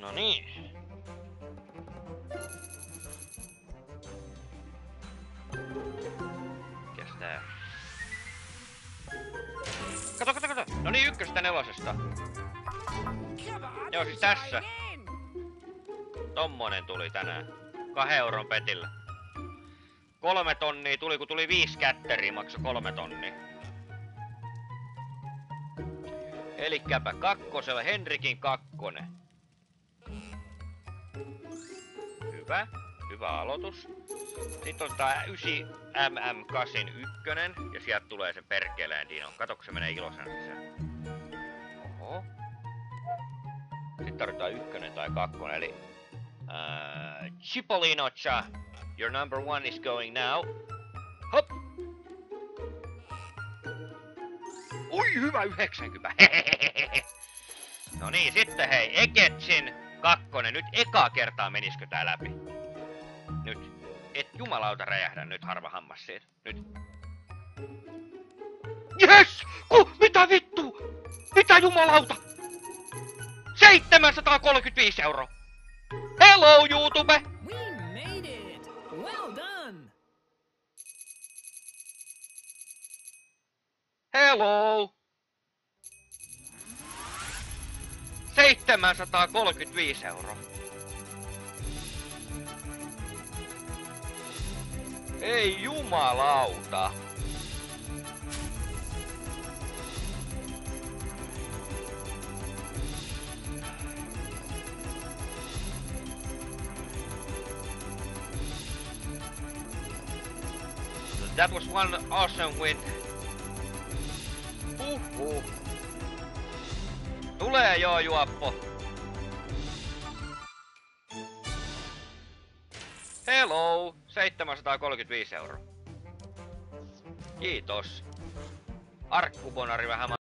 No niin. Mikäs tää? Kato! No niin, 1-4. Joo, siis tässä. Tommonen tuli tänään. 2 euron petillä. 3 tonnia tuli, kun tuli 5 kätteriä, maksoi 3 tonnia. Elikkäpä kakkosella, Henrikin 2. Hyvä aloitus. Sitten on tää 9mm8 ykkönen, ja sieltä tulee se perkeleen Dino. Kato, kun se menee iloisena sisään. Oho. Sitten tarvitaan 1 tai 2, eli... Cipollino-cha, your number 1 is going now. Hop! Ui, hyvä 90! No niin, sitten hei, Eketsin 2. Nyt ekaa kertaa meniskö tää läpi? Nyt. Et jumalauta räjähdä nyt, harva hammas siitä. Nyt. Yes! Mitä vittu? Mitä jumalauta? 735 €! Hello, YouTube! We made it! Well done! Hello! 735 €. Ei jumalauta! That was one awesome win. Tulee joo, juoppo. Hello, 735 €. Kiitos. Arkkubonari vähän